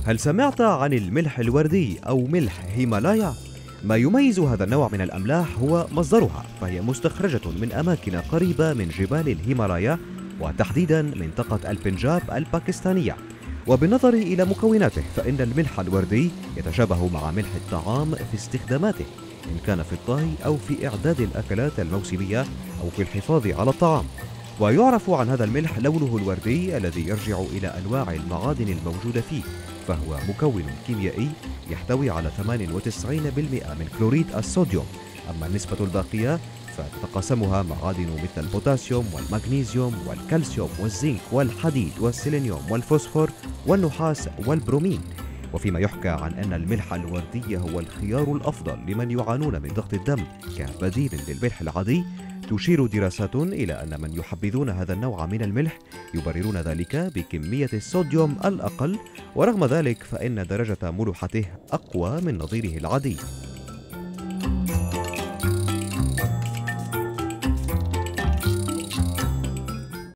هل سمعت عن الملح الوردي أو ملح هيمالايا؟ ما يميز هذا النوع من الأملاح هو مصدرها، فهي مستخرجة من أماكن قريبة من جبال الهيمالايا، وتحديدا منطقة البنجاب الباكستانية. وبالنظر إلى مكوناته، فإن الملح الوردي يتشابه مع ملح الطعام في استخداماته، إن كان في الطهي أو في إعداد الأكلات الموسمية أو في الحفاظ على الطعام. ويعرف عن هذا الملح لونه الوردي الذي يرجع إلى أنواع المعادن الموجودة فيه، فهو مكون كيميائي يحتوي على 98% من كلوريد الصوديوم. أما النسبة الباقية فتتقاسمها معادن مثل البوتاسيوم والمغنيسيوم والكالسيوم والزنك والحديد والسيلينيوم والفوسفور والنحاس والبرومين. وفيما يحكى عن أن الملح الوردي هو الخيار الأفضل لمن يعانون من ضغط الدم كبديل للملح العادي، تشير دراسات إلى أن من يحبذون هذا النوع من الملح يبررون ذلك بكمية الصوديوم الأقل، ورغم ذلك فإن درجة ملوحته أقوى من نظيره العادي.